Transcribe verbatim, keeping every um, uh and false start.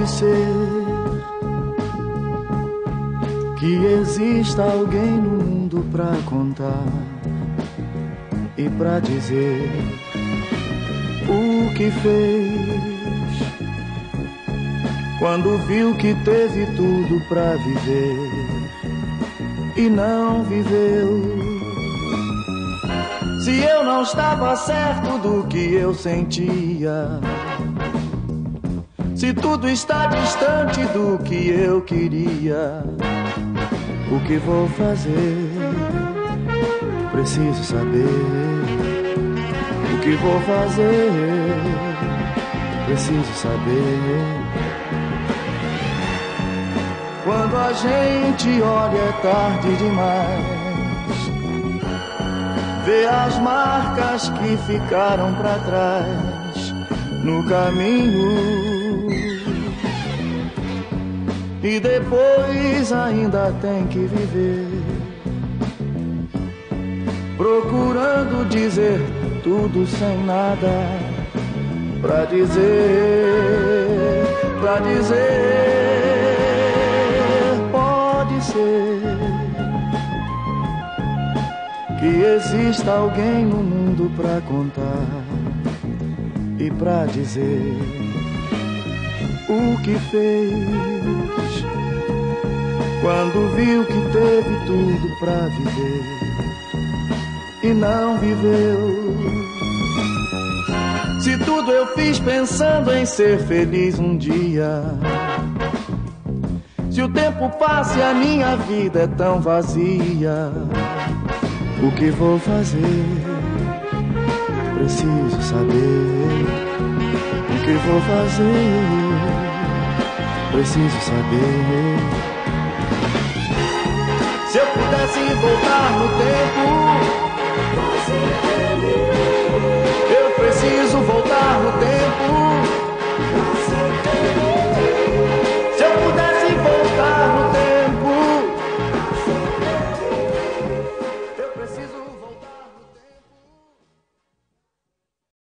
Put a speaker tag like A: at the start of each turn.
A: Pode ser que exista alguém no mundo pra contar e pra dizer o que fez quando viu que teve tudo pra viver e não viveu. Se eu não estava certo do que eu sentia, se tudo está distante do que eu queria, o que vou fazer? Preciso saber. O que vou fazer? Preciso saber. Quando a gente olha é tarde demais, vê as marcas que ficaram pra trás no caminho, e depois ainda tem que viver procurando dizer tudo sem nada pra dizer, pra dizer. Pode ser que exista alguém no mundo pra contar e pra dizer o que fez quando viu que teve tudo pra viver e não viveu. Se tudo eu fiz pensando em ser feliz um dia, se o tempo passa e a minha vida é tão vazia, o que vou fazer? Preciso saber. O que vou fazer? Preciso saber. Se eu pudesse voltar no tempo, eu preciso voltar no tempo.